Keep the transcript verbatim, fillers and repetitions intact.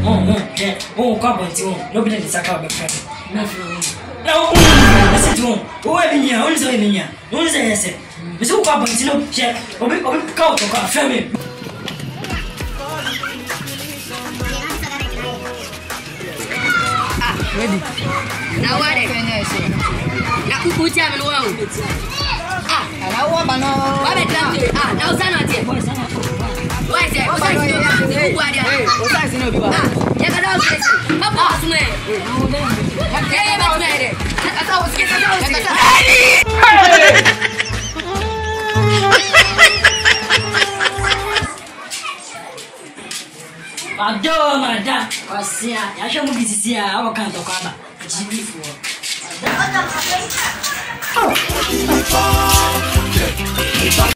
Oh, oh, yeah. Oh, come on, too. Nobody is a car, my friend. No, I said to him, who are in here? Who's in here? Who's in here? Mister Carbon, you know, check. Or we go to our family. Ready? Now what? Now who put you in the world? Ah, now what? No. What is that? Ah, now Sanati. Why is it? What's that? Hey, what's that? Ah, you got out this. Papa, what's me? Hey, what's me? I thought was getting out. Hey! Ado, madam. Osia, ya show mu bisisi a awo kan to kwaba. G B four.